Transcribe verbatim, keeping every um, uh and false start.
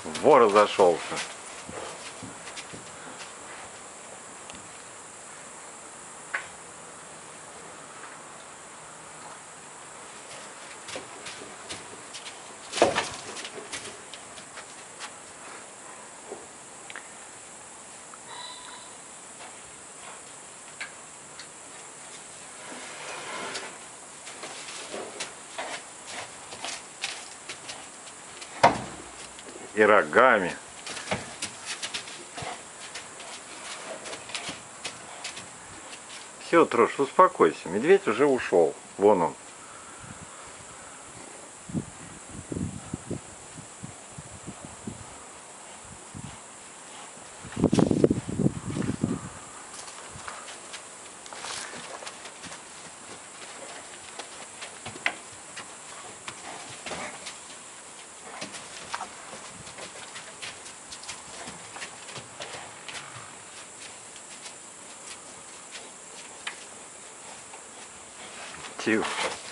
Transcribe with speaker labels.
Speaker 1: Вор разошелся. И рогами. Все, Трош, успокойся. Медведь уже ушел. Вон он. Тихо.